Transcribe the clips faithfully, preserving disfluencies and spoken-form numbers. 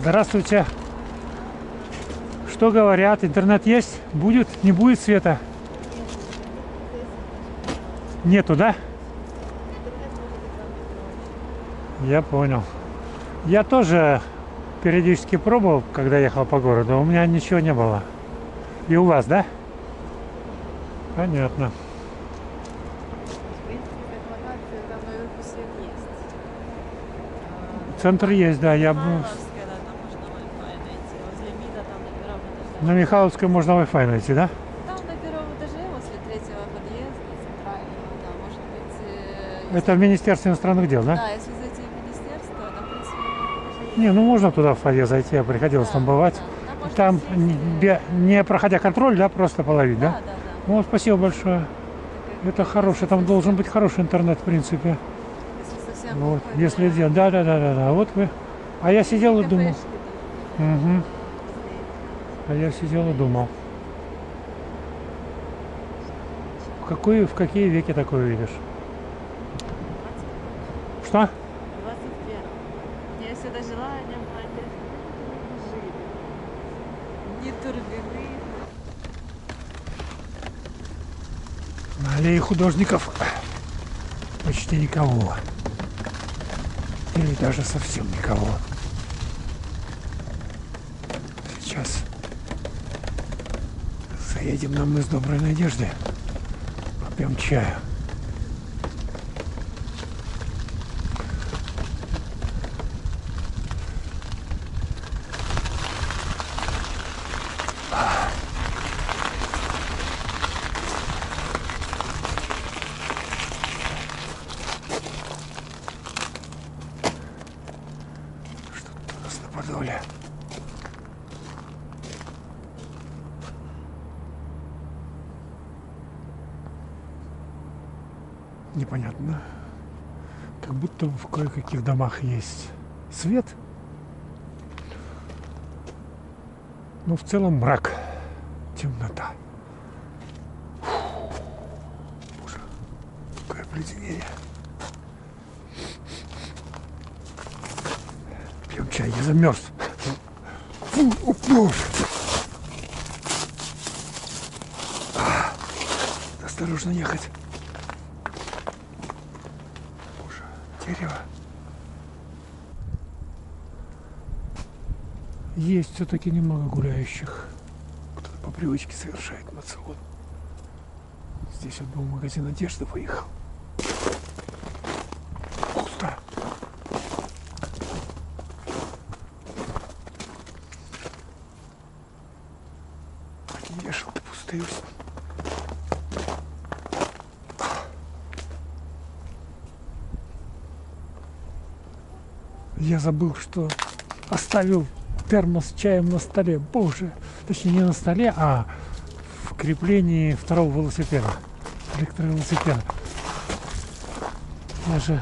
Здравствуйте. Что говорят? Интернет есть? Будет? Не будет света? Нету, да? Я понял. Я тоже периодически пробовал, когда ехал по городу. У меня ничего не было. И у вас, да? Понятно. Центр есть, да. Я был... На Михайловской можно Wi-Fi найти, да? Там на первом этаже, возле третьего подъезда, центрального, да, может быть... Это в Министерстве иностранных дел, да? Да, если зайти в министерство, то, в принципе... Не, ну можно туда в фойе зайти, я приходилось Да, там бывать. да. Там, Там не, бе- не проходя контроль, да, просто половить, да? Да, да, да. Ну, спасибо большое. Это хороший, там должен быть хороший интернет, в принципе. Если совсем Вот, плохой, если то- делать, да, да, да, да, да. Вот вы. А я сидел и думал. Кафешки тоже. Угу. А я сидел и думал. В какой, в какие веки такое видишь? Что? двадцать первом. Я всегда жила, не было жили. Не Турбины. На аллее художников почти никого. Или даже совсем никого. Сейчас заедем на мыс Доброй Надежды. Попьем чаю. Что тут у нас на Подоле? Непонятно. Как будто в кое-каких домах есть свет. Но в целом мрак. Темнота. Фу. Боже, какое обледенение. Пьем чай, я замерз. Фу, о, боже. А, осторожно ехать. Дерево. Есть все-таки немного гуляющих. Кто-то по привычке совершает моцион. Здесь вот был магазин одежды, выехал. Пусто. Вешалки пустые. Я забыл, что оставил термос с чаем на столе. Боже, точнее не на столе, а в креплении второго велосипеда, электровелосипеда. Я же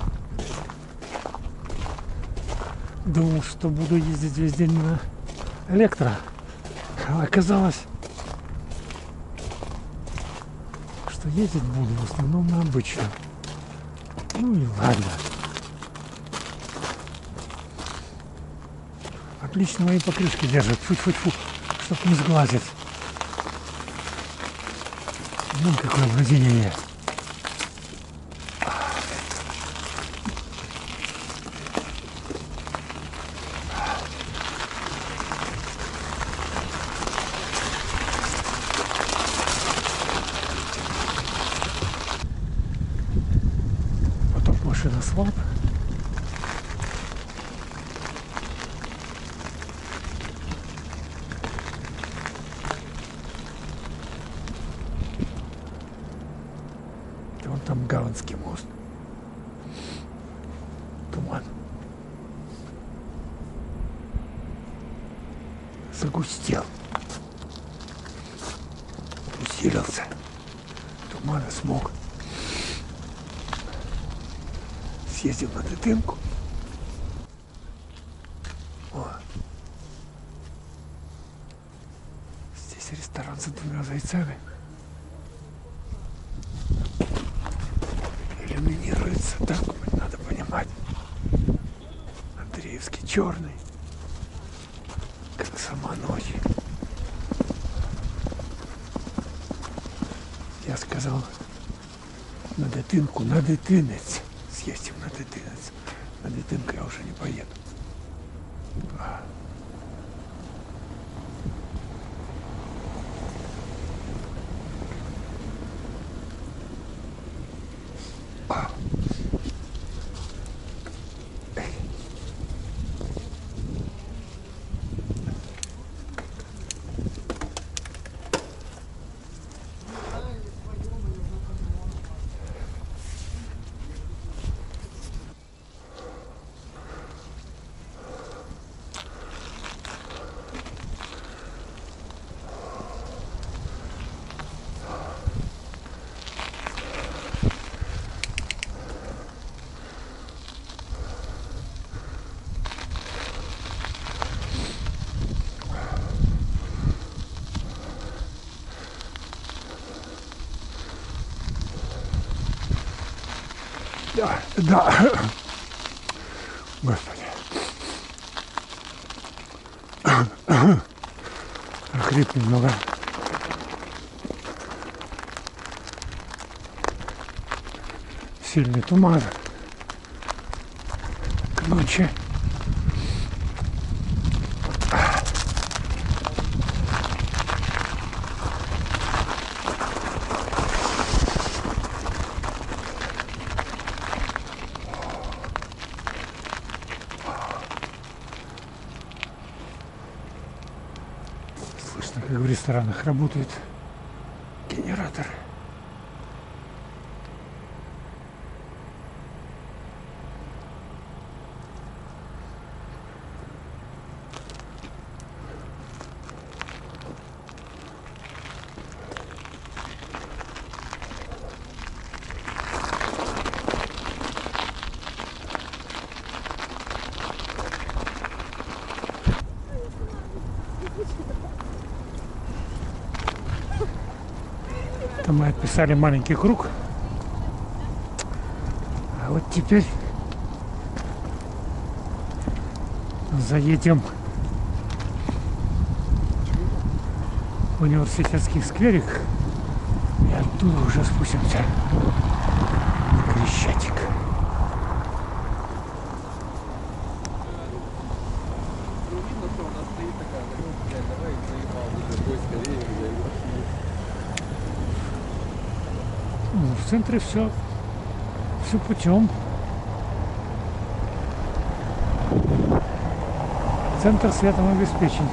думал, что буду ездить весь день на электро. А оказалось, что ездить буду в основном на обычном. Ну и ладно. Отлично мои покрышки держат. Фу-фу-фу, чтоб не сглазить. Ну, какое обледенение. Потом машина свалп. Вон там Гаванский мост. Туман. Загустел. Усилился. Туман и смог. Съездил на Дытынку. О. Здесь ресторан за двумя зайцами. Иллюминируется, так надо понимать. Андреевский черный. сама ночь. Я сказал, на дитинку, на дитинець. Съездим на дитинець. На дитинку я уже не поеду. Да, да. Господи. Хрип немного. Сильный туман. К ночи. Слышно, как в ресторанах работает генератор. Это мы описали маленький круг. А вот теперь заедем в университетский скверик и оттуда уже спустимся на Крещатик. Ну, в центре все, все путем. Центр светом обеспечен.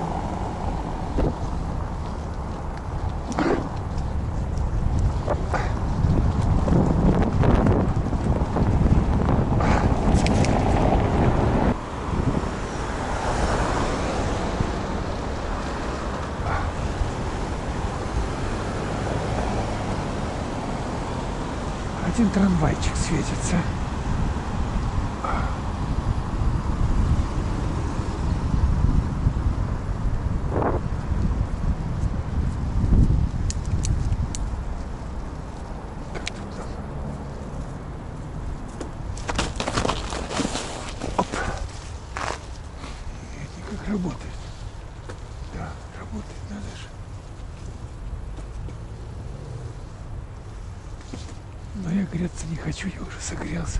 Один трамвайчик светится. Оп. Это как работает. Да, работает, надо же. Но я греться не хочу, я уже согрелся.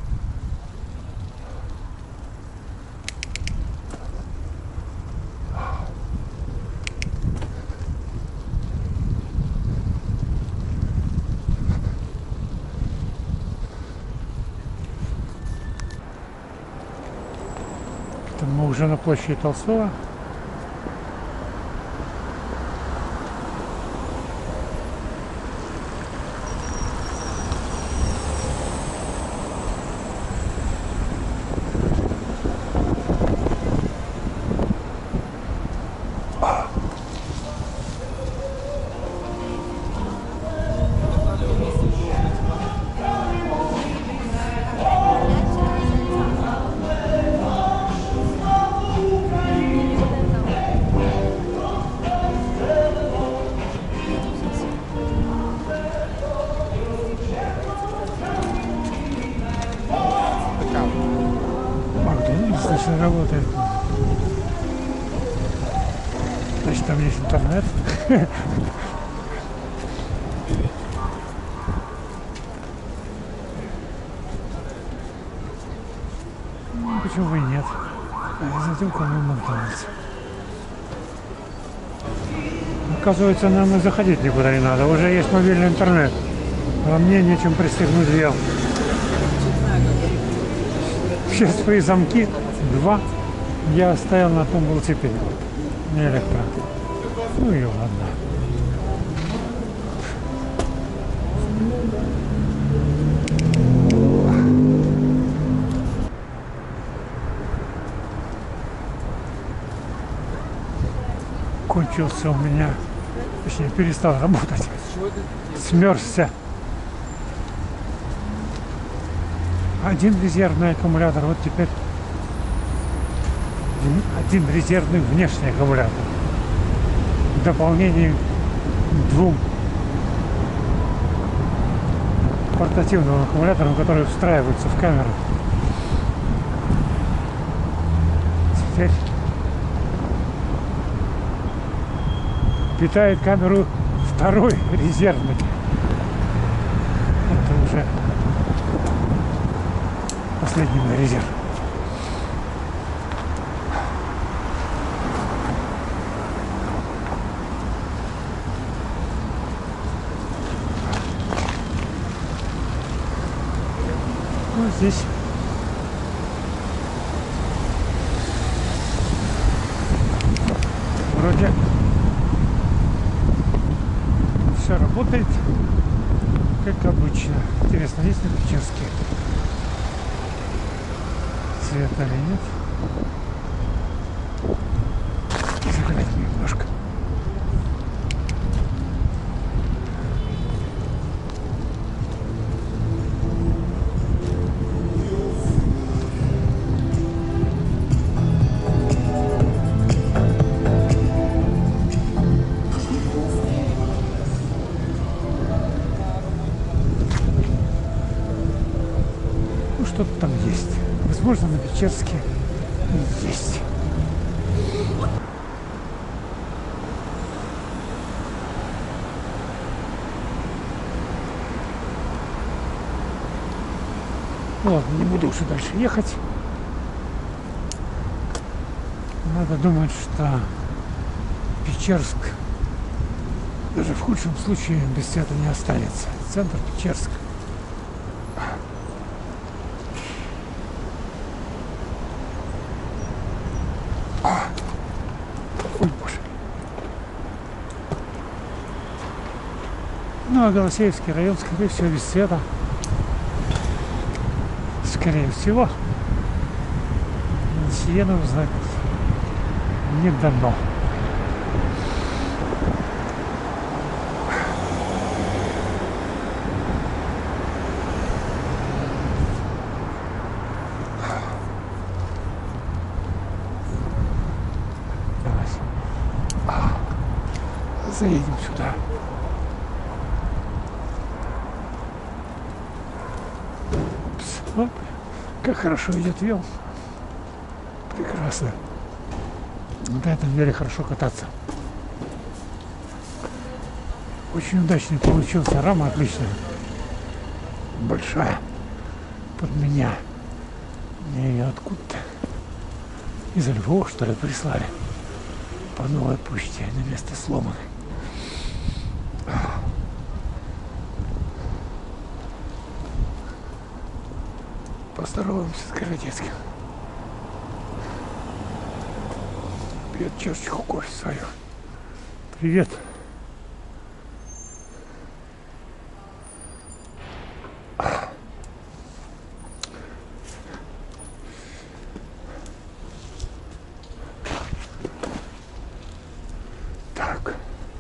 Там мы уже на площади Толстого. есть интернет. Ну, почему бы и нет? Зайдем ко мне в Макдональдс. Оказывается, нам и заходить никуда не надо. Уже есть мобильный интернет. А мне нечем пристегнуть вел. Все свои замки, два, я оставил на том велосипеде. Не электро. Ну и ладно. Кончился у меня, точнее перестал работать. Смерзся. Один резервный аккумулятор, вот теперь один резервный внешний аккумулятор. В дополнение к двум портативным аккумуляторам, которые встраиваются в камеру. Теперь питает камеру второй резервный. Это уже последний на резерв. Ну, здесь вроде все работает как обычно. Интересно, есть ли Печерске свет или нет? Заглянем немножко. Ну, что-то там есть. Возможно, на Печерске есть. Ну ладно, не буду уже дальше ехать. Надо думать, что Печерск даже в худшем случае без света не останется. Центр Печерск. Ой, боже. Ну, а Голосеевский район, скорее всего, без света. Скорее всего. Сие нам знать не дано. Заедем сюда. Оп, как хорошо идет вел. Прекрасно. На этом веле хорошо кататься. Очень удачный получился. Рама отличная. Большая. Под меня. Мне ее откуда-то из Львова, что ли, прислали. По новой почте на место сломанной. Поздороваемся с Городецким. Пьет чашечку кофе свою. Привет. Так.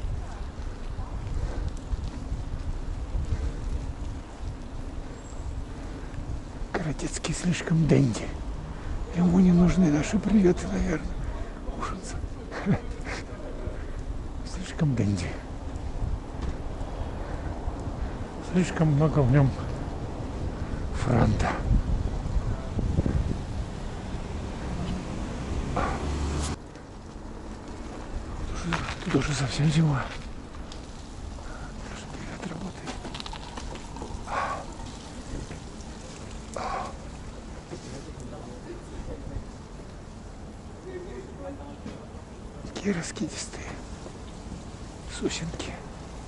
Городецкий слишком денди. Ему не нужны наши приветы, наверное. Ужас. Слишком денди. Слишком много в нем франта. Тут уже совсем зима. Даже привет работает. Такие раскидистые сосенки.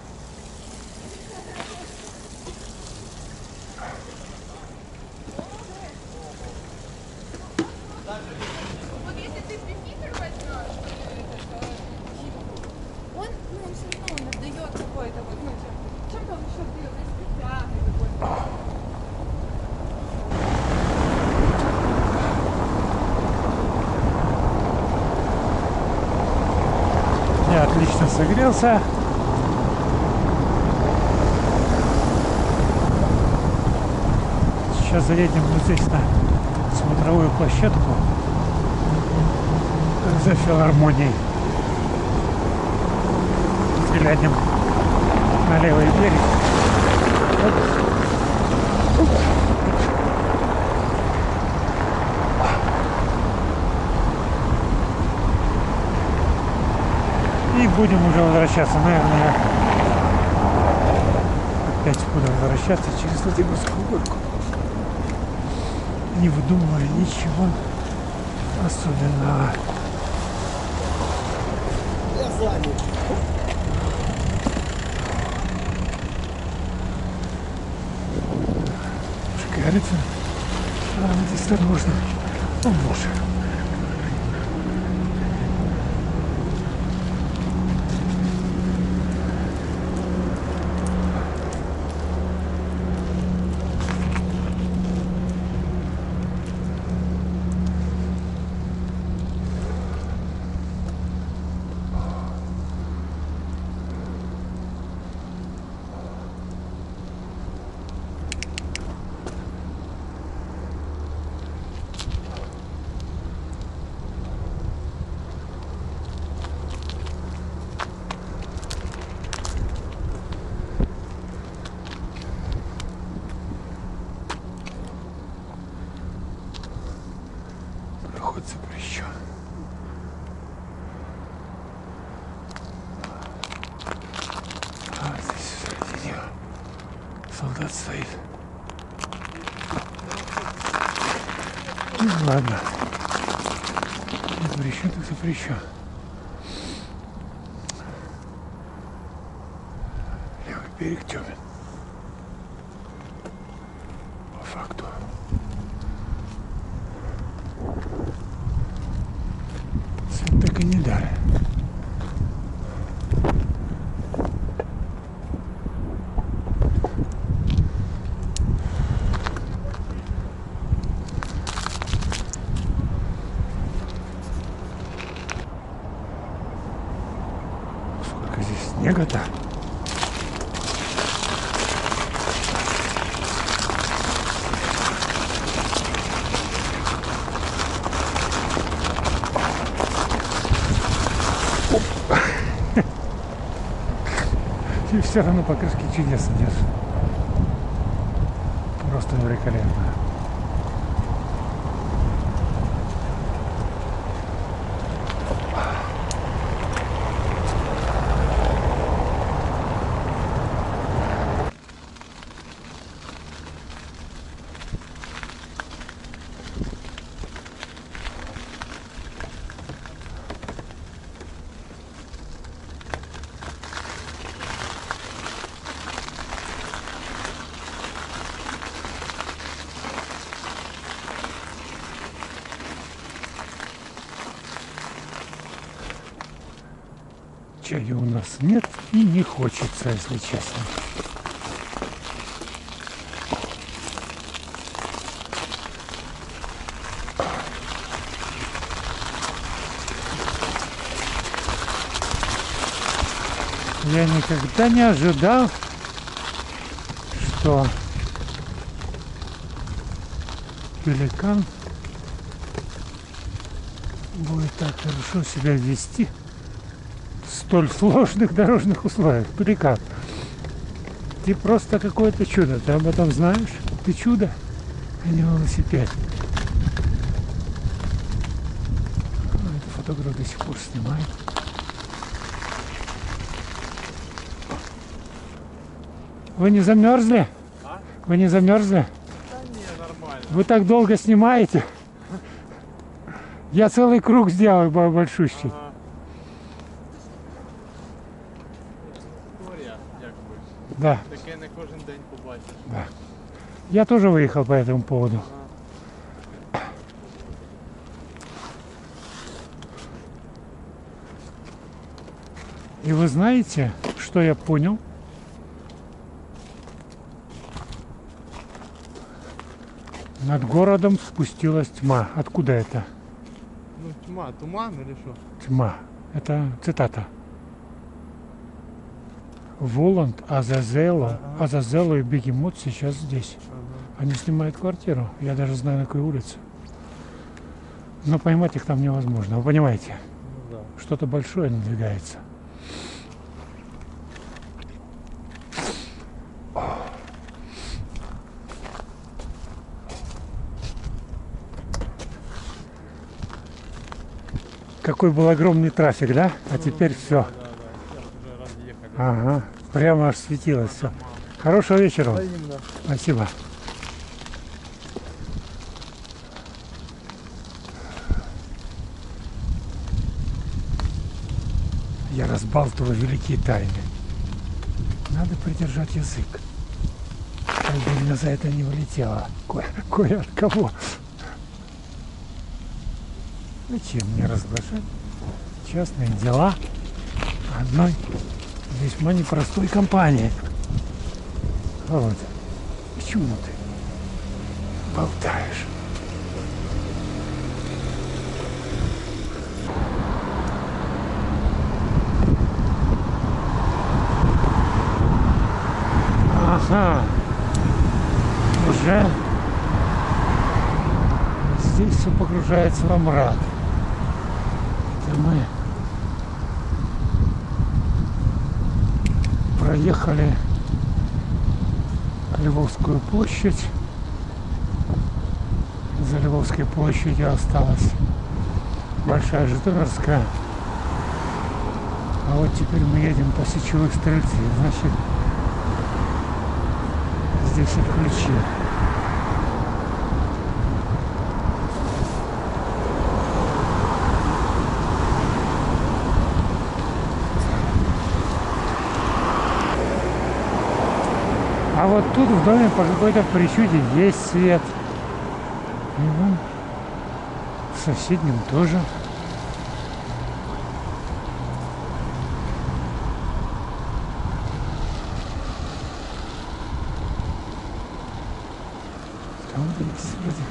Вот если ты префитер возьмешь, он, ну, он все равно он отдает какой-то вот, ну, чем-то он еще отдает, специальный какой-то. Я отлично согрелся. Сейчас заедем вот здесь на смотровую площадку за филармонией. Глянем на левый берег. Оп. Оп. И будем уже возвращаться, наверное, опять буду возвращаться через Владимирскую горку, не выдумывая ничего особенного. Я занят. Шикарится. А, вот осторожно. О, боже. Проход запрещен. А здесь в середине солдат стоит. Ну ладно. Запрещен, так запрещен. Левый берег темен. По факту. Свет так и не дали. Сколько здесь снега-то? И все равно покрышки чудесно держат. Просто великолепно. Чая у нас нет и не хочется, если честно. Я никогда не ожидал, что пеликан будет так хорошо себя вести в столь сложных дорожных условиях. Пеликан, ты просто какое-то чудо. Ты об этом знаешь? Ты чудо, а не велосипед. Это фотограф до сих пор снимает. Вы не замерзли? А? Вы не замерзли? Да не, нормально. Вы так долго снимаете? Я целый круг сделал большущий. Ага. Історія, якби. Да, Таке не кожен день побачиш. да. Я тоже выехал по этому поводу. Ага. И вы знаете, что я понял? Над городом спустилась тьма. Откуда это? Ну, тьма, туман или що? Тьма. Это цитата. Воланд, Азазело, Ага. Азазело и Бегемот сейчас здесь. Ага. Они снимают квартиру. Я даже знаю, на какой улице. Но поймать их там невозможно. Вы понимаете? Ну да. Что-то большое надвигается. Какой был огромный трафик, да? А теперь все. Да, да, сейчас уже разъехали. Ага. Прямо аж светилось все. Хорошего вечера. вам. Взаимно. Спасибо. Я разбалтываю великие тайны. Надо придержать язык. Как бы меня за это не вылетело. Кое, кое от кого. Зачем мне разглашать частные дела одной весьма непростой компании? Вот. К чему ты болтаешь? Ага. Уже здесь все погружается во мрак. Это мы проехали Львовскую площадь. За Львовской площадью осталась Большая Житомирская. А вот теперь мы едем по Сечевых Стрельцах. Значит, здесь отключили. А вот тут в доме по какой-то причуде есть свет. И вон в соседнем тоже. Там есть вроде.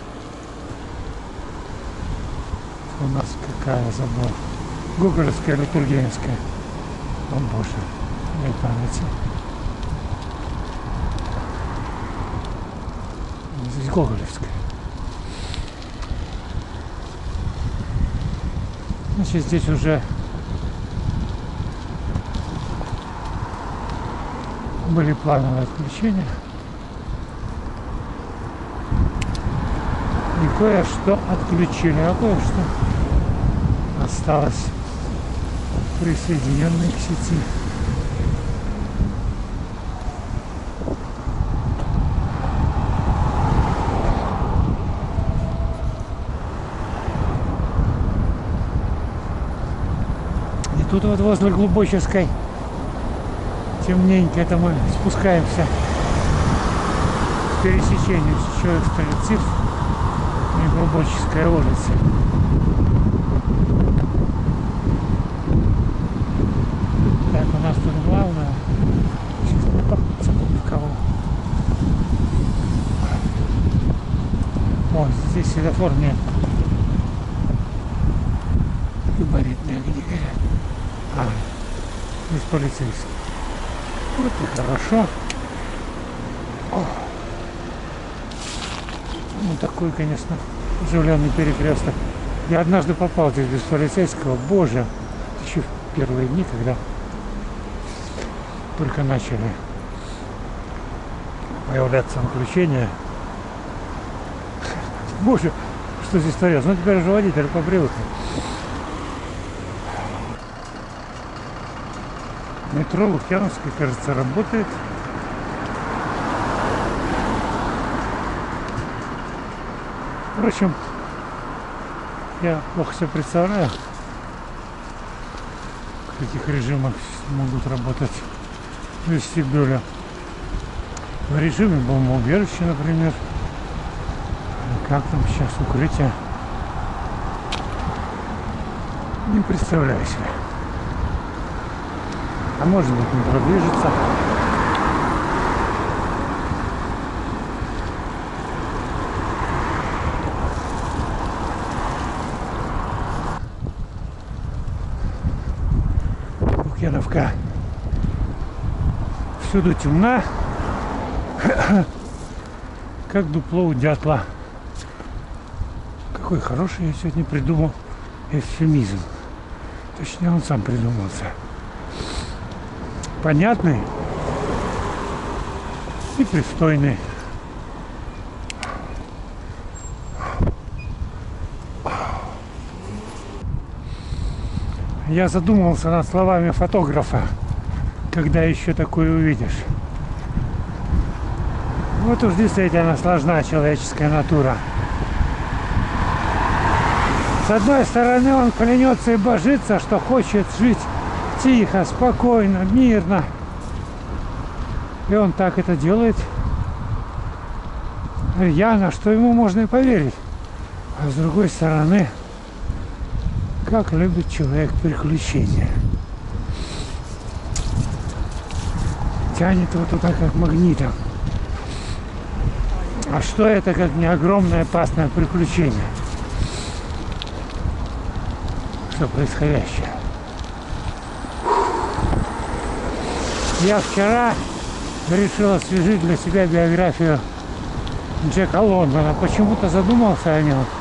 У нас какая забор. Гоголевская или Тургеневская. О боже, дай памяти. Здесь Гоголевская. Значит, здесь уже были плановые отключения. И кое-что отключили, а кое-что осталось присоединенной к сети. Тут вот возле Глубочевской темненько, это мы спускаемся к пересечению Сечевых Стрельцов и Глубочевской улицы. Так, у нас тут главное. Сейчас попадется в кого. О, здесь светофор нет. Габаритные огни горят. А, здесь полицейский. Вот и хорошо. О. Ну, такой, конечно, оживленный перекресток. Я однажды попал здесь без полицейского. Боже, еще в первые дни, когда только начали появляться отключения. Боже, что здесь творится? Ну, теперь уже водитель попривыкли. Метро Лукьяновская, кажется, работает. Впрочем, я плохо себе представляю, в каких режимах могут работать вестибюли. В режиме бомбоубежища, например. Как там сейчас укрытие? Не представляю себе. А может быть, не продвижется. Лукьяновка всюду темна, как дупло у дятла. Какой хороший я сегодня придумал эвфемизм. Точнее, он сам придумался. Понятный и пристойный. Я задумался над словами фотографа, когда еще такое увидишь. Вот уж действительно сложна человеческая натура. С одной стороны, он клянется и божится, что хочет жить тихо, спокойно, мирно. И он так это делает рьяно, что ему можно и поверить. А с другой стороны, как любит человек приключения. Тянет его туда как магнитом. А что это, как не огромное опасное приключение? Что происходящее? Я вчера решил освежить для себя биографию Джека Лондона. Почему-то задумался о нем.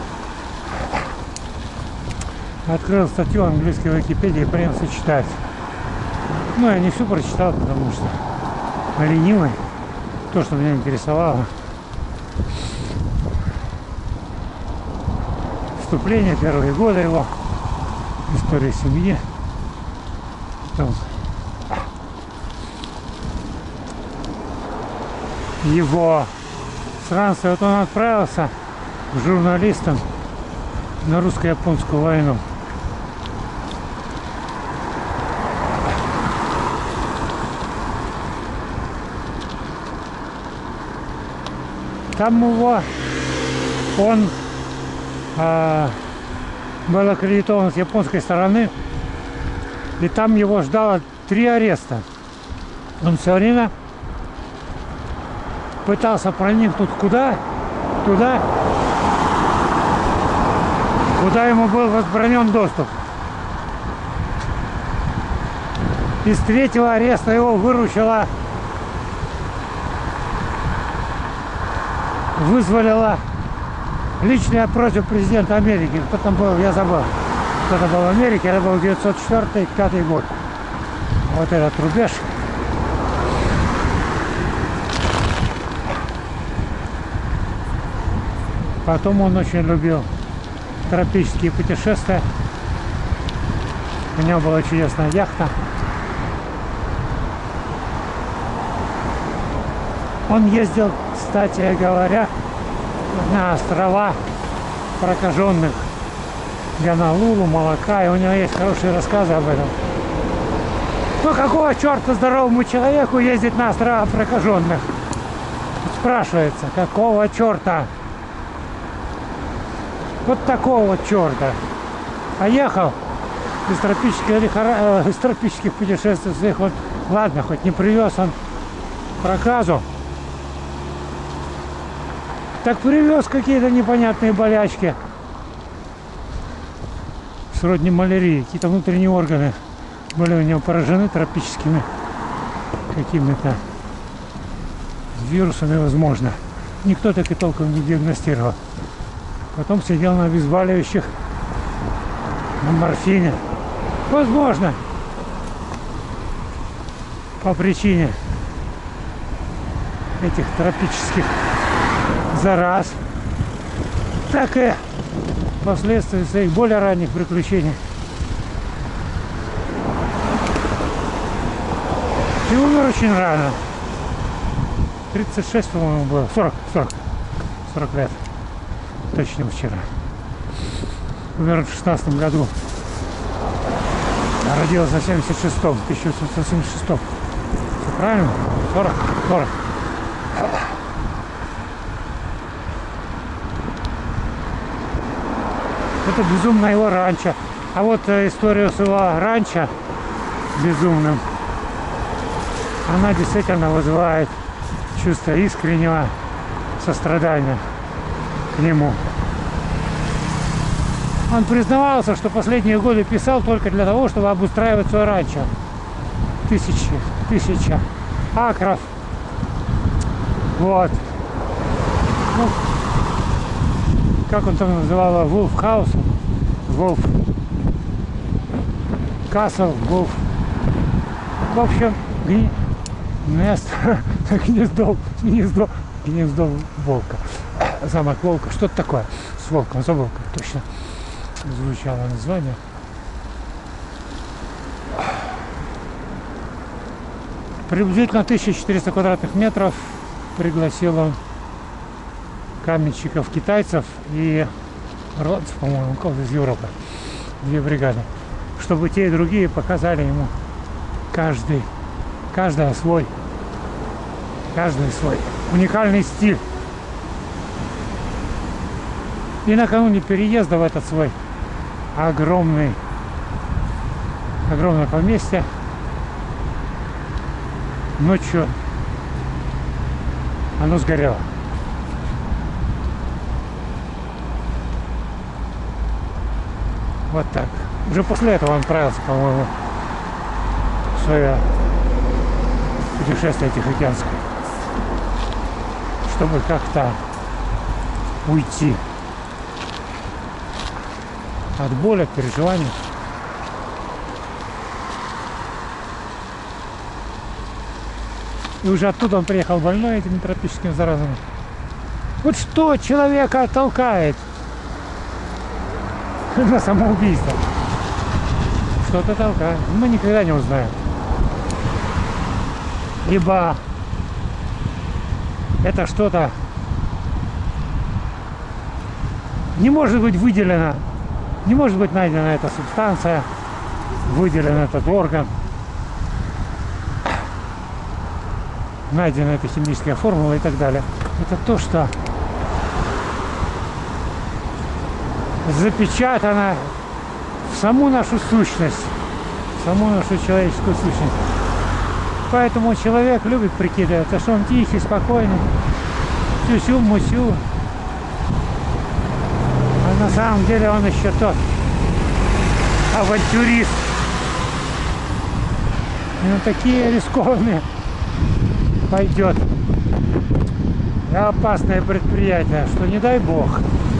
Открыл статью в английской Википедии и принялся читать. Ну, я не всю прочитал, потому что ленивый. То, что меня интересовало. Вступление, первые годы его. История семьи. Потом его странствие. Вот он отправился журналистом на русско-японскую войну. Там его, он а, был аккредитован с японской стороны, и там его ждало три ареста. Он все время пытался проникнуть куда? Туда, куда ему был возбранен доступ. Из третьего ареста его выручила, вызволила личная просьба президента Америки. Кто там был, я забыл. Кто-то был в Америке, это был девятьсот четвёртый — пятый год. Вот этот рубеж. Потом он очень любил тропические путешествия. У него была чудесная яхта. Он ездил, кстати говоря, на острова прокаженных Гонолулу, Малакка, и у него есть хорошие рассказы об этом. Ну какого черта здоровому человеку ездить на острова прокаженных? Спрашивается, какого черта? Вот такого вот черта. А ехал из тропических, лихора... из тропических путешествий своих. Вот, ладно, хоть не привез он проказу, так привез какие-то непонятные болячки. Сродни малярии. Какие-то внутренние органы были у него поражены тропическими какими-то вирусами, возможно. Никто так и толком не диагностировал. Потом сидел на обезболивающих, на морфине. Возможно, по причине этих тропических зараз, так и последствия своих более ранних приключений. И умер очень рано. тридцать шесть, по-моему, было. сорок, сорок, сорок лет. точно вчера. Умер в шестнадцатом году. Родился в семьдесят шестом, тысяча восемьсот семьдесят шестом. Все правильно? сорок? сорок. Это безумно его ранчо. А вот э, историю с его ранчо безумным, она действительно вызывает чувство искреннего сострадания к нему. Он признавался, что последние годы писал только для того, чтобы обустраивать свой ранчо. Тысячи, тысяча акров. Вот. Ну, как он там называл, Wolf House, Wolf Castle, Wolf. В общем, гни... место, гнездо, гнездо, гнездо волка. Замок волка, что-то такое. С волком, забыл, как точно звучало название. Приблизительно тысяча четыреста квадратных метров. Пригласил он каменщиков китайцев и ирландцев, по-моему, кого-то из Европы, две бригады, чтобы те и другие показали ему каждый, каждый свой, каждый свой уникальный стиль. И накануне переезда в этот свой огромный, огромное поместье ночью оно сгорело. Вот так. Уже после этого он отправился, по-моему, в свое путешествие Тихоокеанское, чтобы как-то уйти от боли, от переживаний. И уже оттуда он приехал больной этими тропическими заразами. Вот что человека толкает на самоубийство? Что-то толкает. Мы никогда не узнаем. Ибо это что-то не может быть выделено, не может быть найдена эта субстанция, выделен этот орган, найдена эта химическая формула и так далее. Это то, что запечатано в саму нашу сущность, в саму нашу человеческую сущность. Поэтому человек любит прикидываться, что он тихий, спокойный, сю-сю-мусю. А на самом деле он еще тот авантюрист. И на такие рискованные пойдет и опасное предприятие, что не дай бог.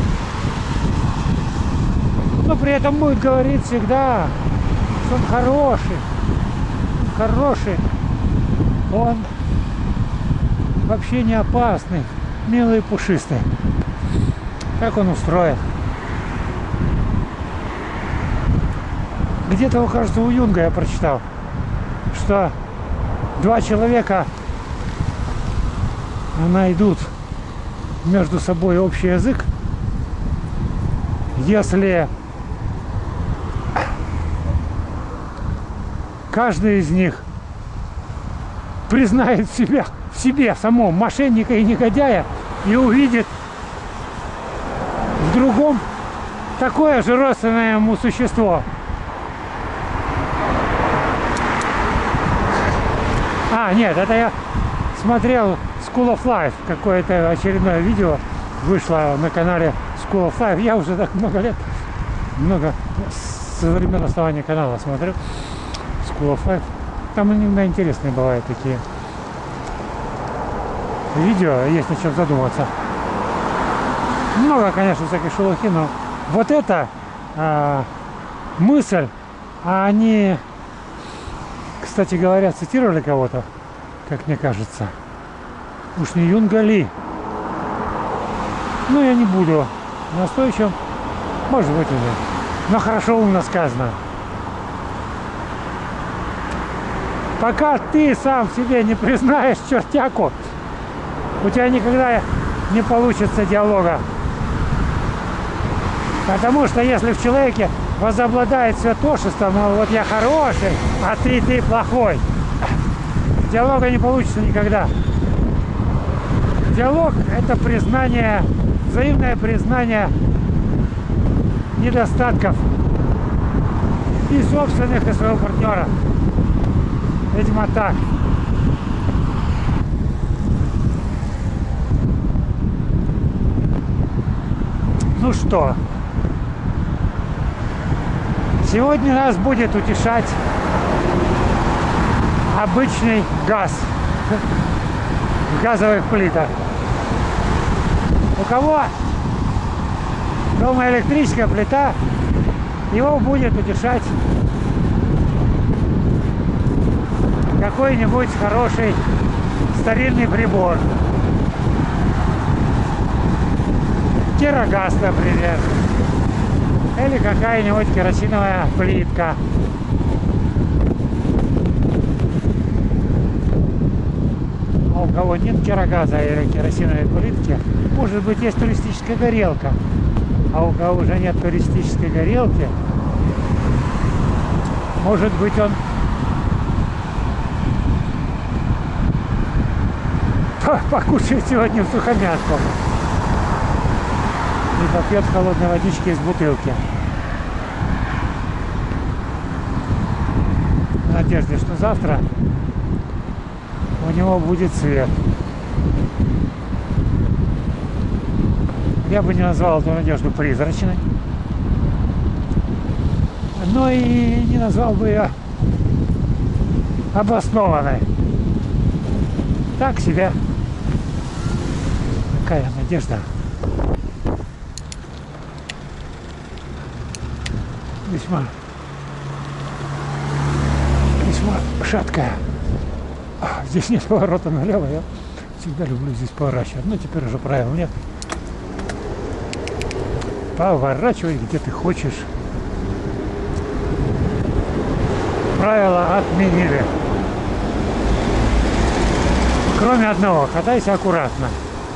Но при этом будет говорить всегда, что он хороший, он хороший, он вообще не опасный, милый и пушистый. Как он устроен? Где-то, кажется, у Юнга я прочитал, что два человека найдут между собой общий язык, если каждый из них признает себя, в себе самом мошенника и негодяя и увидит в другом такое же родственное ему существо. А, нет, это я смотрел School of Life, какое-то очередное видео вышло на канале School of Life. Я уже так много лет, много со времен основания канала смотрю School of Life. Там иногда интересные бывают такие видео, есть о чем задуматься. Много, конечно, всякой шелухи, но вот эта а, мысль, а они, кстати говоря, цитировали кого-то, как мне кажется. Уж не Юнга Ли. Ну, я не буду настойчив. Может быть, и нет. Но хорошо умно сказано. Пока ты сам себе не признаешь чертяку, у тебя никогда не получится диалога Потому что если в человеке возобладает святошество, мол, вот я хороший, а ты, ты плохой, диалога не получится никогда. Диалог – это признание, взаимное признание недостатков и собственных, и своего партнера. Видимо, так. Ну что, сегодня нас будет утешать обычный газ в газовых плитах. У кого дома электрическая плита, его будет утешать какой-нибудь хороший старинный прибор. Керогаз, например. Или какая-нибудь керосиновая плитка. А у кого нет керогаза или керосиновой плитки, может быть, есть туристическая горелка. А у кого уже нет туристической горелки, может быть, он покушает сегодня в сухомятку и попьет холодной водички из бутылки. В надежде, что завтра у него будет свет. Я бы не назвал эту надежду призрачной, но и не назвал бы ее обоснованной. Так себе. Какая надежда. Весьма, весьма шаткая. Здесь нет поворота налево. Я всегда люблю здесь поворачивать. Но теперь уже правил нет. Поворачивай, где ты хочешь. Правила отменили. Кроме одного, катайся аккуратно.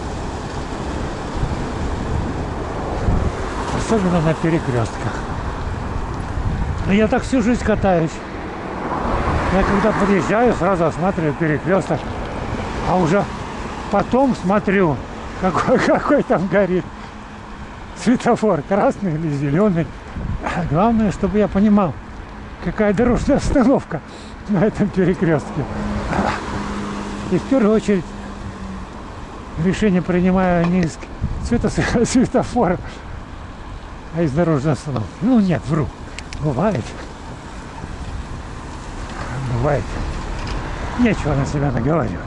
Особенно на перекрестках. Но я так всю жизнь катаюсь. Я когда подъезжаю, сразу осматриваю перекресток. А уже потом смотрю, какой, какой там горит светофор, красный или зеленый. Главное, чтобы я понимал, какая дорожная остановка на этом перекрестке. И в первую очередь решение принимаю не из цвета светофора, а из дорожной остановки. Ну нет, вру. Бывает. Бывает. Нечего на себя наговаривать.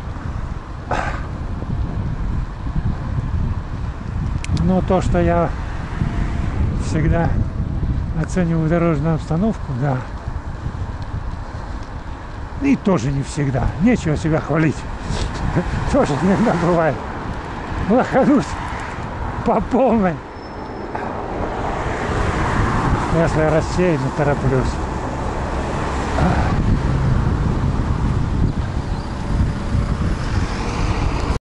Но то, что я всегда оцениваю дорожную обстановку, да. И тоже не всегда. Нечего себя хвалить. Тоже иногда бывает. Лоханусь по полной. Если я рассеянно тороплюсь.